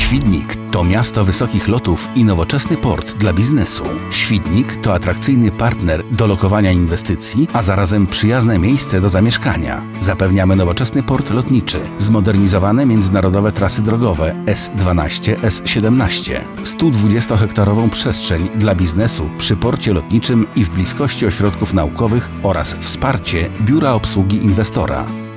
Świdnik to miasto wysokich lotów i nowoczesny port dla biznesu. Świdnik to atrakcyjny partner do lokowania inwestycji, a zarazem przyjazne miejsce do zamieszkania. Zapewniamy nowoczesny port lotniczy, zmodernizowane międzynarodowe trasy drogowe S12, S17, 120-hektarową przestrzeń dla biznesu przy porcie lotniczym i w bliskości ośrodków naukowych oraz wsparcie Biura Obsługi Inwestora.